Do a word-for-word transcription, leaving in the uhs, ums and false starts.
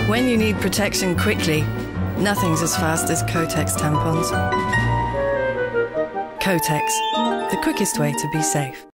When you need protection quickly, nothing's as fast as Kotex tampons. Kotex, the quickest way to be safe.